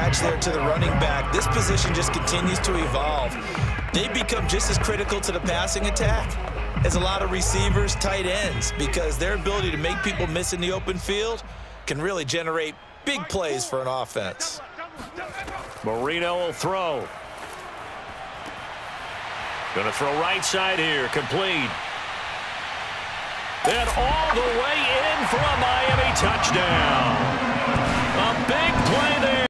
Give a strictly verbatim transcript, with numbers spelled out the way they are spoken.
touch there to the running back. This position just continues to evolve. They become just as critical to the passing attack as a lot of receivers, tight ends, because their ability to make people miss in the open field can really generate big plays for an offense. Marino will throw. Going to throw right side here, complete. And all the way in for a Miami touchdown.